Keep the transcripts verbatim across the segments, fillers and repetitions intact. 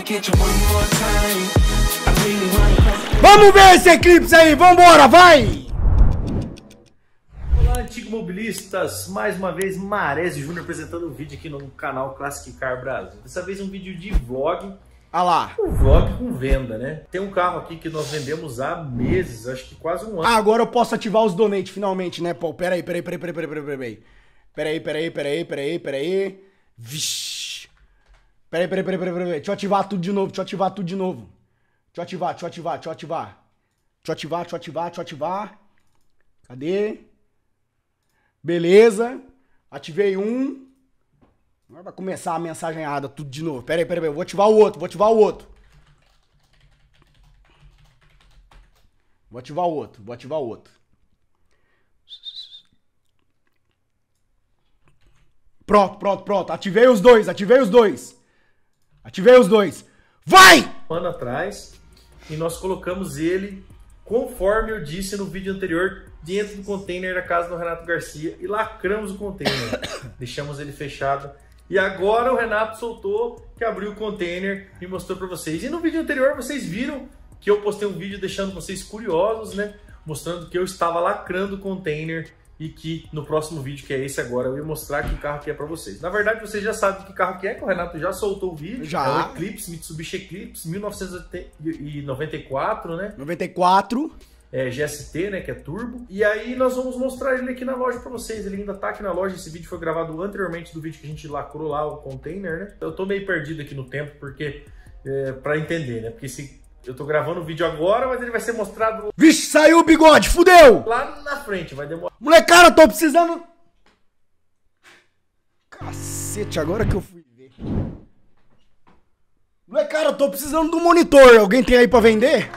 Vamos ver esse Eclipse aí, vambora, vai! Olá, antigos mobilistas, mais uma vez Marese Júnior apresentando um vídeo aqui no canal Classic Car Brasil. Dessa vez um vídeo de vlog. Ah lá. Um vlog com venda, né? Tem um carro aqui que nós vendemos há meses, acho que quase um ano. Ah, agora eu posso ativar os donate finalmente, né, Paul? Pera aí, pera aí, pera aí, pera aí, pera aí, pera aí. Pera aí, pera aí, pera aí, pera aí, pera aí. Vixi. Pera aí, pera aí, pera aí, pera aí, pera aí. Deixa eu ativar tudo de novo, deixa eu ativar tudo de novo. Deixa eu ativar, deixa eu ativar, deixa eu ativar. Deixa eu ativar, deixa eu ativar, deixa eu ativar. Cadê? Beleza. Ativei um. Agora vai começar a mensagem errada, tudo de novo. Pera aí, pera aí, vou ativar o outro, vou ativar o outro. Vou ativar o outro, vou ativar o outro. Pronto, pronto, pronto. Ativei os dois, ativei os dois. Ativei os dois. Vai! Um ano atrás, e nós colocamos ele, conforme eu disse no vídeo anterior, dentro do container da casa do Renato Garcia e lacramos o container. Deixamos ele fechado. E agora o Renato soltou que abriu o container e mostrou para vocês. E no vídeo anterior vocês viram que eu postei um vídeo deixando vocês curiosos, né? Mostrando que eu estava lacrando o container e que no próximo vídeo, que é esse agora, eu ia mostrar que carro que é para vocês. Na verdade, vocês já sabem que carro que é, que o Renato já soltou o vídeo. Já. É o Eclipse, Mitsubishi Eclipse, mil novecentos e noventa e quatro, né? noventa e quatro. É, G S T, né, que é turbo. E aí nós vamos mostrar ele aqui na loja para vocês. Ele ainda tá aqui na loja. Esse vídeo foi gravado anteriormente do vídeo que a gente lacrou lá o container, né? Eu tô meio perdido aqui no tempo, porque é, para entender, né? Porque se eu tô gravando o vídeo agora, mas ele vai ser mostrado... Vixe, saiu o bigode, fudeu! Lá na frente, vai demorar... Molecada, eu tô precisando... Cacete, agora que eu fui ver. Molecada, eu tô precisando do monitor. Alguém tem aí pra vender?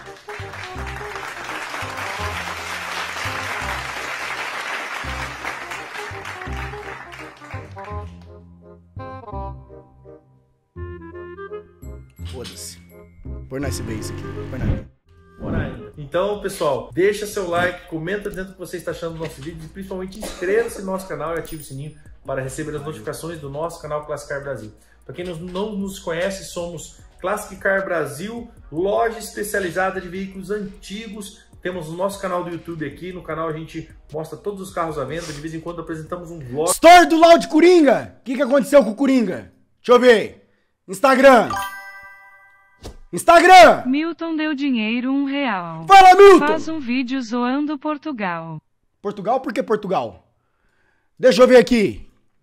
Foda-se. Põe nesse base aqui. Põe na... Então, pessoal, deixa seu like, comenta dentro do que você está achando do nosso vídeo e principalmente inscreva-se no nosso canal e ative o sininho para receber as notificações do nosso canal Classic Car Brasil. Para quem não nos conhece, somos Classic Car Brasil, loja especializada de veículos antigos. Temos o nosso canal do YouTube aqui. No canal a gente mostra todos os carros à venda. De vez em quando apresentamos um vlog. Store do Loud Coringa. O que, que aconteceu com o Coringa? Deixa eu ver. Instagram. Instagram! Milton deu dinheiro um real. Fala, Milton! Faz um vídeo zoando Portugal. Portugal? Por que Portugal? Deixa eu ver aqui.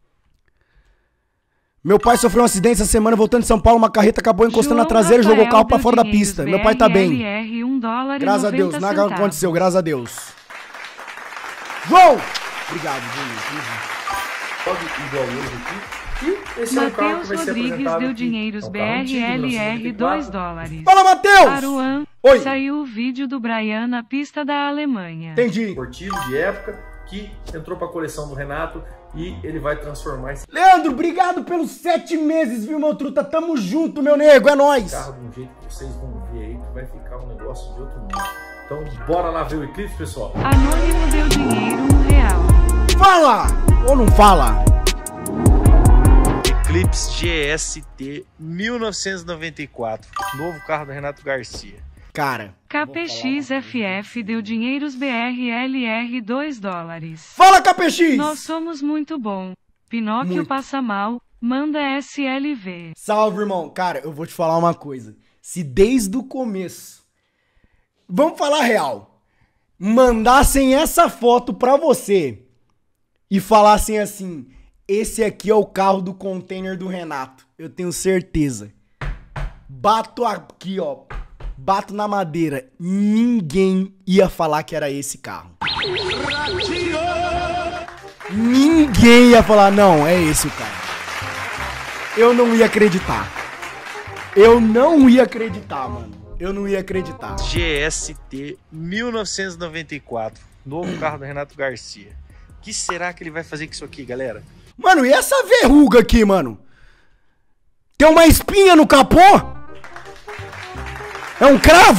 Meu pai sofreu um acidente essa semana voltando de São Paulo. Uma carreta acabou encostando João na traseira e Rafael jogou o carro pra deu fora da dinheiros pista. Meu pai tá bem. B R L R, um dólar Graças e a Deus, noventa nada centavos. aconteceu, graças a Deus. João! Obrigado, João. Igual hoje aqui. E esse é um carro que Matheus vai ser Rodrigues apresentado deu aqui. dinheiros É um B carro R antigo, L R, mil novecentos e noventa e dois quatro. dólares. Fala, Matheus! Aruan, Oi. saiu o vídeo do Brian na pista da Alemanha. Entendi. Esportivo de época que entrou para a coleção do Renato e ele vai transformar esse Leandro, obrigado pelos sete meses, viu, meu truta? Tamo junto, meu nego, é nóis. carro de um jeito que vocês vão ver aí que vai ficar um negócio de outro mundo. Então bora lá ver o Eclipse, pessoal. Anônimo deu dinheiro um real. Fala! Ou não fala? Eclipse G S T mil novecentos e noventa e quatro, novo carro do Renato Garcia. Cara. K P X F F deu dinheiros B R L R dois dólares. Fala, K P X! Nós somos muito bom. Pinóquio Muito. passa mal, manda S L V. Salve, irmão. Cara, eu vou te falar uma coisa. Se desde o começo, vamos falar real, mandassem essa foto pra você e falassem assim, esse aqui é o carro do container do Renato, eu tenho certeza. Bato aqui, ó. Bato na madeira. Ninguém ia falar que era esse carro. Ninguém ia falar, não, é esse o carro. Eu não ia acreditar. Eu não ia acreditar, mano. Eu não ia acreditar. G S T mil novecentos e noventa e quatro, novo carro do Renato Garcia. O que será que ele vai fazer com isso aqui, galera? Mano, e essa verruga aqui, mano? Tem uma espinha no capô? É um cravo?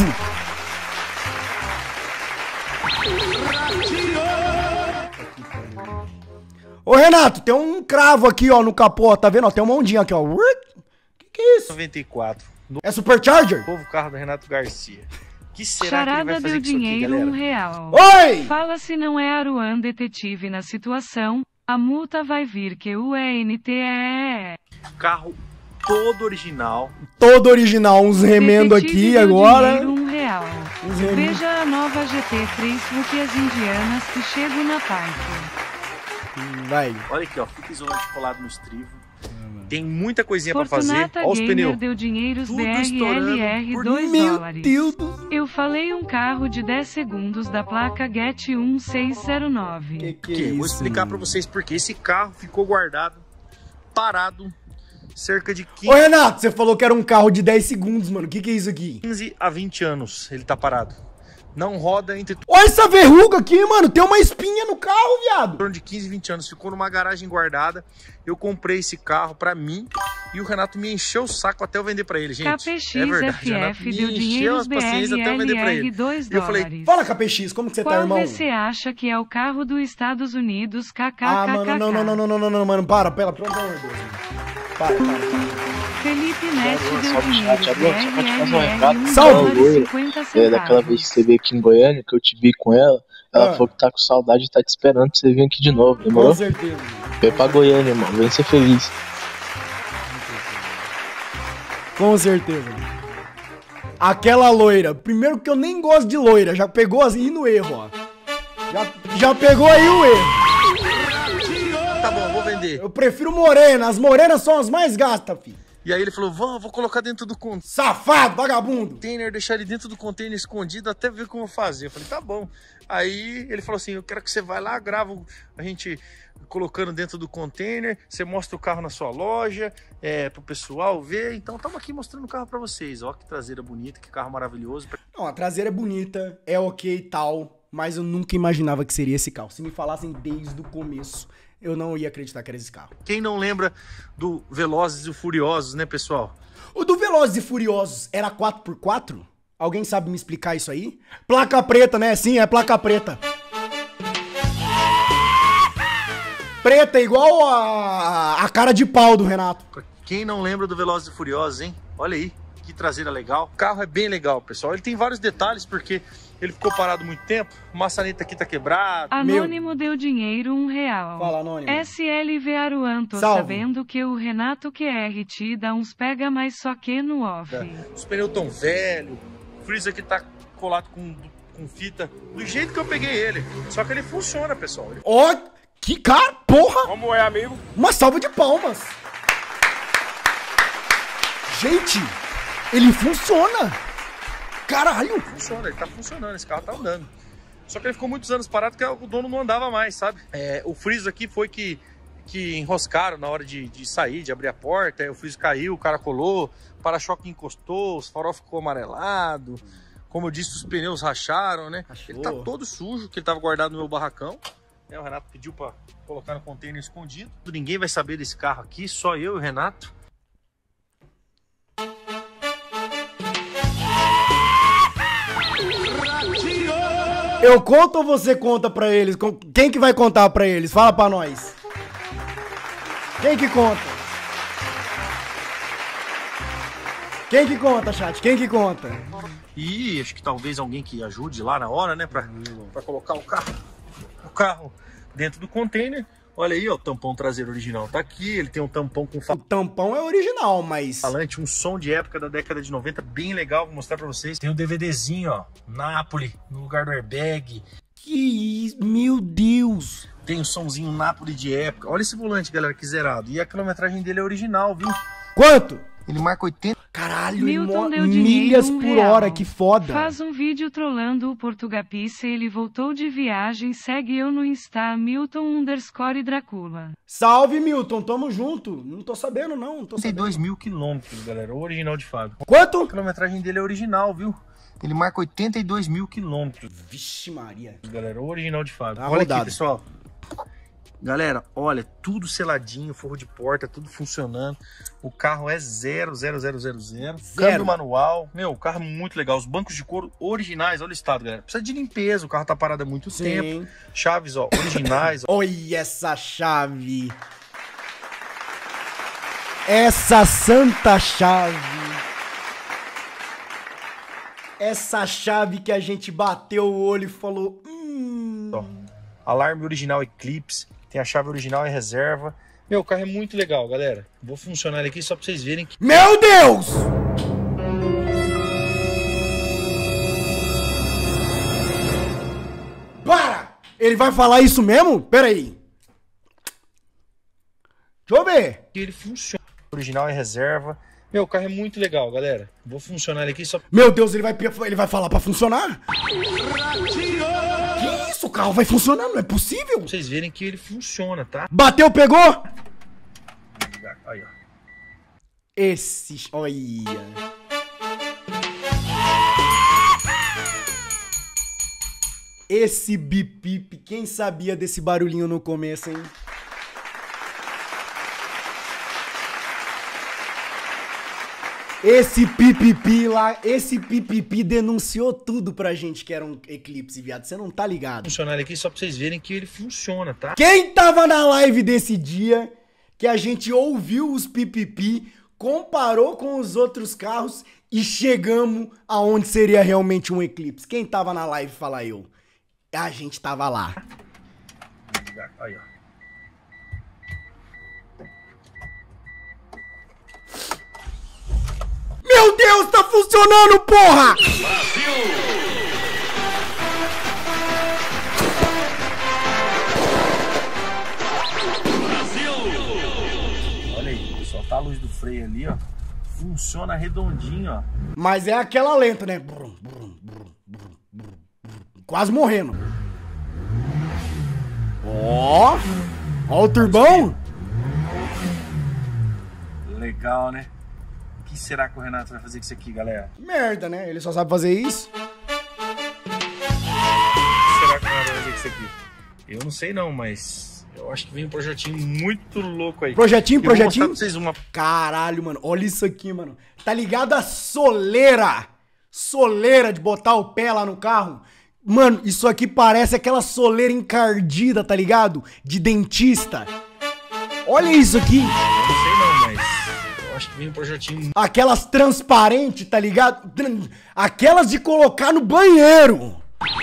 Ô, Renato, tem um cravo aqui, ó, no capô, tá vendo? Ó, tem uma ondinha aqui, ó. Que que é isso? noventa e quatro, É Supercharger? Novo carro do Renato Garcia. Que será Charada que ele vai fazer deu com isso aqui, dinheiro galera? um real. Oi! Fala se não é Aruan detetive na situação, a multa vai vir que o E N T é. Carro todo original. Todo original, uns remendo aqui Detetive deu agora. dinheiro um real. Uns remendo. Veja a nova G T três Fuque as indianas que chegam na parte. Vai. Olha aqui, ó. Fita isolante colado no estrivo. Tem muita coisinha pra fazer. Fortunata Olha os Gamer pneus. deu dinheiros Tudo B R estourando L R por dois Meu dólares. Deus do Eu falei um carro de dez segundos da placa Get um seis zero nove. que que é Aqui, isso? vou explicar pra mano? vocês porque esse carro ficou guardado, parado, cerca de Ô Renato, você falou que era um carro de dez segundos, mano. O que que é isso aqui? quinze a vinte anos. Ele tá parado. Não roda entre Olha essa verruga aqui, mano. Tem uma espinha no carro, viado. torno de quinze, vinte anos. Ficou numa garagem guardada. Eu comprei esse carro pra mim e o Renato me encheu o saco até eu vender pra ele, gente. K P X é verdade, F Renato F me deu encheu dinheiros as B paciências R até eu vender pra L R ele. dois Eu falei, dólares. Fala, K P X, como que você tá, Qual irmão? você acha que é o carro dos Estados Unidos? KKKK. Ah, mano, não, não, não, não, não, não, não, mano. Para, pera, pelo amor de Deus. mano. Para, para. Felipe Neto deu Salve, dinheiro chat. B Adriano, só pra te fazer um R L recado. R um Salve. dólar e cinquenta É, daquela vez que centavos. você veio aqui em Goiânia, que eu te vi com ela, ela Ah. falou que tá com saudade e tá te esperando pra você vir aqui de novo, Com demorou? certeza. Vem pra Goiânia, irmão, vem ser feliz. Com certeza. Aquela loira. Primeiro que eu nem gosto de loira. Já pegou assim no erro, ó. Já, já pegou aí o erro. tá bom, vou vender. Eu prefiro morena. As morenas são as mais gastas, filho. E aí ele falou, vamos, vou colocar dentro do Safado, vagabundo. container, deixar ele dentro do container escondido até ver como eu fazer. Eu falei, tá bom. Aí ele falou assim, eu quero que você vá lá, grava o- a gente colocando dentro do container, você mostra o carro na sua loja, é, pro pessoal ver. Então estamos aqui mostrando o carro pra vocês. Ó, que traseira bonita, que carro maravilhoso. Não, a traseira é bonita, é ok e tal, mas eu nunca imaginava que seria esse carro. Se me falassem desde o começo, eu não ia acreditar que era esse carro. Quem não lembra do Velozes e Furiosos, né, pessoal? O do Velozes e Furiosos era quatro por quatro? Alguém sabe me explicar isso aí? Placa preta, né? Sim, é placa preta. Preta igual a, a cara de pau do Renato. Quem não lembra do Velozes e Furiosos, hein? Olha aí, que traseira legal. O carro é bem legal, pessoal. Ele tem vários detalhes porque ele ficou parado muito tempo. O maçaneta aqui tá quebrado. Anônimo deu dinheiro um real. Fala, Anônimo. S L V Aruan, tô Salve. sabendo que o Renato Q R te dá uns pega mais só que no off. Os pneus tão velhos. O freezer aqui tá colado com, com fita. Do jeito que eu peguei ele. Só que ele funciona, pessoal. Ele- Ó, que cara, porra! Como é, amigo? Uma salva de palmas. Gente, ele funciona. Caralho. Funciona, ele tá funcionando. Esse carro tá andando. Só que ele ficou muitos anos parado porque o dono não andava mais, sabe? É, o freezer aqui foi que, que enroscaram na hora de, de sair, de abrir a porta. Aí o freezer caiu, o cara colou, o para-choque encostou, os farol ficou amarelado. Como eu disse, os pneus racharam, né? Rachou. Ele tá todo sujo, que ele tava guardado no meu barracão. É, o Renato pediu pra colocar no container escondido. Ninguém vai saber desse carro aqui, só eu e o Renato. Eu conto ou você conta pra eles? Com- Quem que vai contar pra eles? Fala pra nós. Quem que conta? Quem que conta, chat? Quem que conta? E acho que talvez alguém que ajude lá na hora, né? Pra, pra colocar o carro, o carro dentro do container. Olha aí, ó, o tampão traseiro original tá aqui. Ele tem um tampão com O tampão é original, mas... falante, um som de época da década de noventa, bem legal. Vou mostrar pra vocês. Tem um DVDzinho, ó, Napoli, no lugar do airbag. Que isso? Meu Deus. Tem um somzinho Napoli de época. Olha esse volante, galera, que zerado. E a quilometragem dele é original, viu? Quanto? Ele marca oitenta. Caralho, Milton mo- deu dinheiro milhas um por real. hora, que foda. Faz um vídeo trollando o Portugapice, ele voltou de viagem, segue eu no Insta, Milton underscore Dracula. Salve, Milton, tamo junto. Não tô sabendo, não. Não tô Tem sabendo. dois mil quilômetros, galera. O original de fábrica. A Quanto? quilometragem dele é original, viu? Ele marca oitenta e dois mil quilômetros, Vixe Maria. galera. O original de fábrica. Tá Olha rodado. aqui, pessoal. Galera, olha, tudo seladinho, forro de porta, tudo funcionando. O carro é zero, zero, zero, zero, zero. Câmbio manual. Meu, o carro é muito legal. Os bancos de couro originais, olha o estado, galera. Precisa de limpeza, o carro tá parado há muito tempo. Sim. Chaves, ó, originais. ó. Olha essa chave. Essa santa chave. Essa chave que a gente bateu o olho e falou... Hum... Ó, alarme original Eclipse, tem a chave original e reserva. Meu, o carro é muito legal, galera. Vou funcionar ele aqui só pra vocês verem que... Meu Deus! Para! Ele vai falar isso mesmo? Pera aí. Deixa eu ver. ele funciona. Original e reserva. Meu, o carro é muito legal, galera. Vou funcionar ele aqui só... Meu Deus, ele vai, ele vai falar pra funcionar? Que isso? O carro vai funcionar? Não é possível? Pra vocês verem que ele funciona, tá? Bateu, pegou? Aí, ó. Esse... Olha... Esse bip-bip, quem sabia desse barulhinho no começo, hein? Esse pipipi lá, esse pipipi denunciou tudo pra gente que era um Eclipse, viado. Você não tá ligado. Funcionar ele aqui só pra vocês verem que ele funciona, tá? Quem tava na live desse dia, que a gente ouviu os pipipi, comparou com os outros carros e chegamos aonde seria realmente um Eclipse? Quem tava na live, fala eu. A gente tava lá. Aí, ó. Meu Deus, tá funcionando, porra! Brasil! Brasil! Olha aí, soltar a luz do freio ali, ó. Funciona redondinho, ó. Mas é aquela lenta, né? Brum, brum, brum, brum, brum. Quase morrendo. Ó! Ó o turbão! Legal, né? O que será que o Renato vai fazer com isso aqui, galera? Merda, né? Ele só sabe fazer isso. O que será que o Renato vai fazer com isso aqui? Eu não sei não, mas eu acho que vem um projetinho muito louco aí. Projetinho, eu vou projetinho? mostrar pra vocês uma... Caralho, mano. Olha isso aqui, mano. Tá ligado a soleira? Soleira de botar o pé lá no carro? Mano, isso aqui parece aquela soleira encardida, tá ligado? De dentista. Olha isso aqui. Eu não sei não, mas eu acho que vem um projetinho... Aquelas transparentes, tá ligado? Aquelas de colocar no banheiro.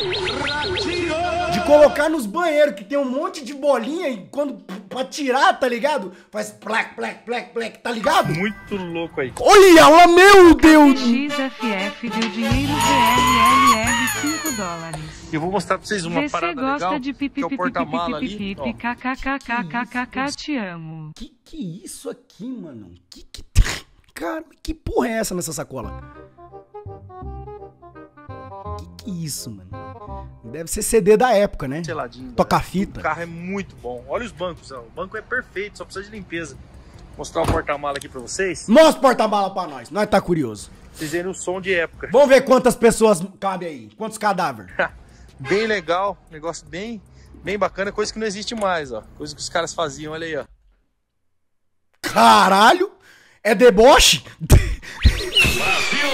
De colocar nos banheiros, que tem um monte de bolinha e quando pra tirar, tá ligado? Faz plec, plec, plec, plec, tá ligado? Muito louco aí. Olha ela, meu Deus! X F F deu dinheiro V L L R cinco dólares. Eu vou mostrar pra vocês uma Você parada gosta legal, de que é o porta-mala ali. Ó. kkkkkkk, te amo. Que que é isso aqui, mano? Que que... Cara, que porra é essa nessa sacola? Que que é isso, mano? Deve ser C D da época, né? Seladinho. Toca fita. O carro é muito bom. Olha os bancos, ó. O banco é perfeito, só precisa de limpeza. Vou mostrar o porta-mala aqui pra vocês. Mostra o porta-mala pra nós, nós tá curioso. Vocês verem o som de época. Vamos ver quantas pessoas cabem aí. Quantos cadáveres? Bem legal, negócio bem, bem bacana, coisa que não existe mais, ó. Coisa que os caras faziam, olha aí, ó. Caralho! É deboche? Brasil!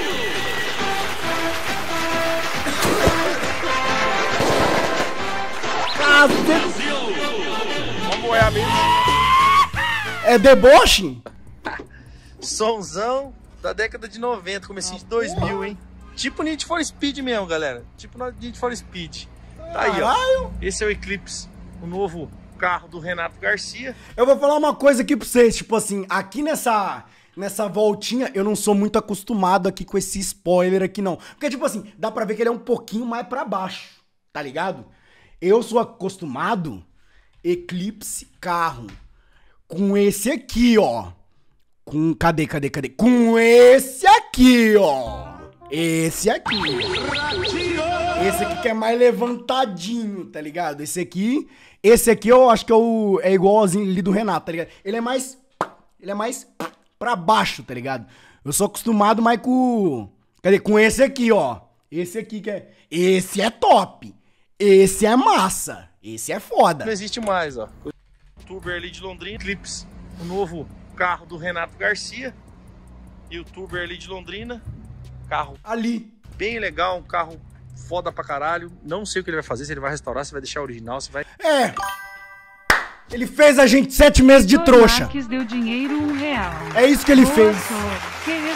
Brasil! Como é, amigo? É deboche? Sonzão da década de noventa, comecinho de dois mil, hein? Tipo Need for Speed mesmo, galera. Tipo Need for Speed. Tá aí, ó. Esse é o Eclipse, o novo carro do Renato Garcia. Eu vou falar uma coisa aqui pra vocês, tipo assim, aqui nessa, nessa voltinha, eu não sou muito acostumado aqui com esse spoiler aqui, não. Porque, tipo assim, dá pra ver que ele é um pouquinho mais pra baixo, tá ligado? Eu sou acostumado, Eclipse carro, com esse aqui, ó. Com, cadê, cadê, cadê? Com esse aqui, ó. Esse aqui. Esse aqui que é mais levantadinho, tá ligado? Esse aqui, esse aqui eu acho que é, o, é igualzinho ali do Renato, tá ligado? Ele é mais, ele é mais pra baixo, tá ligado? Eu sou acostumado mais com, cadê? Com esse aqui, ó. Esse aqui que é, esse é top. Esse é massa. Esse é foda. Não existe mais, ó. Youtuber ali de Londrina, Eclipse, o novo carro do Renato Garcia. Youtuber ali de Londrina. Carro ali. Bem legal, um carro foda pra caralho. Não sei o que ele vai fazer, se ele vai restaurar, se vai deixar original, se vai... É. Ele fez a gente sete meses de trouxa. Marques deu dinheiro um real. É isso que ele Boa fez. sorte. Que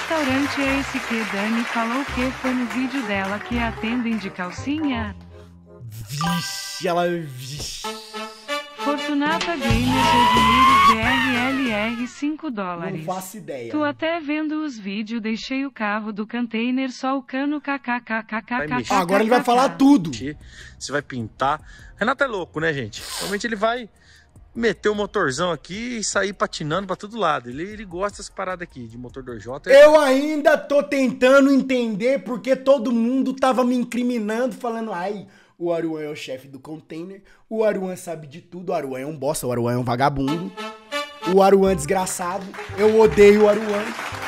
restaurante é esse que Dani falou que foi no vídeo dela que atendem de calcinha? Vixe, ela... Vixe. Fortunata Games Rodineiros B R L R cinco dólares. Não faço ideia. Tô até vendo os vídeos, deixei o carro do container só o cano kkkkkk. Ah, agora ele vai falar tudo. Você vai pintar. Renato é louco, né, gente? Realmente ele vai meter o motorzão aqui e sair patinando pra todo lado. Ele, ele gosta dessas paradas aqui, de motor dois J. Eu ainda tô tentando entender porque todo mundo tava me incriminando, falando, ai, o Aruan é o chefe do container, o Aruan sabe de tudo, o Aruan é um bosta, o Aruan é um vagabundo, o Aruan é desgraçado, eu odeio o Aruan.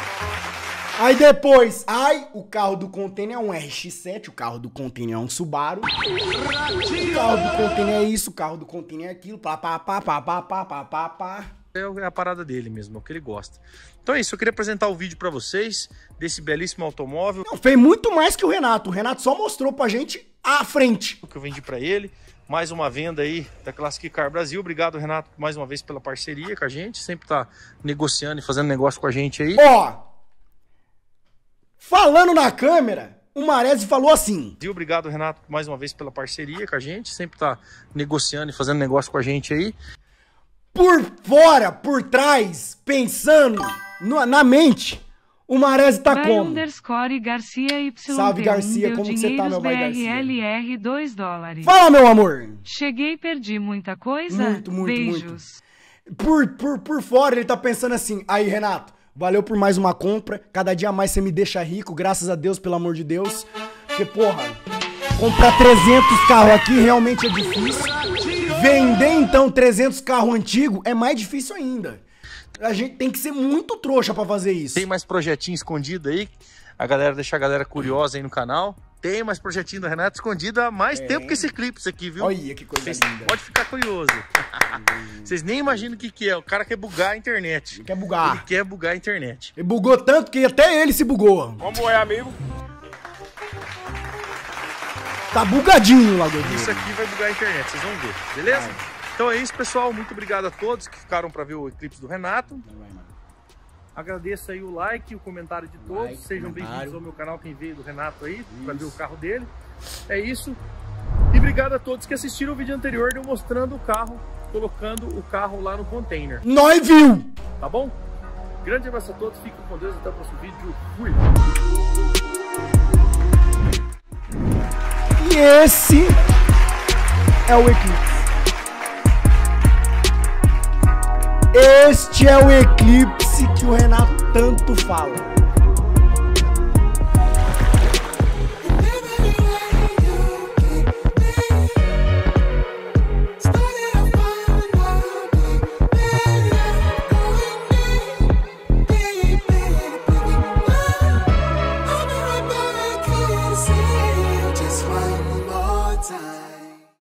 Aí depois, ai, o carro do container é um R X sete, o carro do container é um Subaru, o carro do container é isso, o carro do container é aquilo, pá, pá, pá, pá, pá, pá, pá, pá, pá. É a parada dele mesmo, é o que ele gosta. Então é isso, eu queria apresentar o vídeo pra vocês desse belíssimo automóvel. Não, fez muito mais que o Renato, o Renato só mostrou pra gente a frente. Que eu vendi pra ele, mais uma venda aí da Classic Car Brasil. Obrigado, Renato, mais uma vez pela parceria com a gente, sempre tá negociando e fazendo negócio com a gente aí. Ó, falando na câmera, o Maresi falou assim. Obrigado, Renato, mais uma vez pela parceria com a gente, sempre tá negociando e fazendo negócio com a gente aí. Por fora, por trás, pensando no, na mente, o Maresi tá By como? Underscore Garcia Y Salve, Garcia, deu como que você tá, meu dinheiros By B R Garcia? L R dois dólares. Fala, meu amor. Cheguei, perdi muita coisa? Muito, muito, Beijos. muito. Por, por, por fora, ele tá pensando assim, aí, Renato, valeu por mais uma compra, cada dia mais você me deixa rico, graças a Deus, pelo amor de Deus. Porque, porra, comprar trezentos carros aqui realmente é difícil. Vender, então, trezentos carros antigos é mais difícil ainda. A gente tem que ser muito trouxa pra fazer isso. Tem mais projetinho escondido aí, a galera deixa a galera curiosa aí no canal. Tem mais projetinho do Renato escondido há mais É. tempo que esse clipe, isso aqui, viu? Olha que coisa Vocês linda. pode ficar curioso. Vocês nem imaginam o que que é. O cara quer bugar a internet. Ele quer bugar. Ele quer bugar a internet. Ele bugou tanto que até ele se bugou. Como é, amigo? Tá bugadinho lá, gordinho. Isso aqui vai bugar a internet, vocês vão ver, beleza? Então é isso, pessoal. Muito obrigado a todos que ficaram para ver o eclipse do Renato. Agradeço aí o like, o comentário de todos. Like, Sejam comentário. bem-vindos ao meu canal, quem veio do Renato aí, para ver o carro dele. É isso. E obrigado a todos que assistiram o vídeo anterior de eu mostrando o carro, colocando o carro lá no container. Nós viu! Tá bom? Grande abraço a todos, fiquem com Deus, até o próximo vídeo. Fui! E esse é o eclipse. Este é o eclipse que o Renato tanto fala.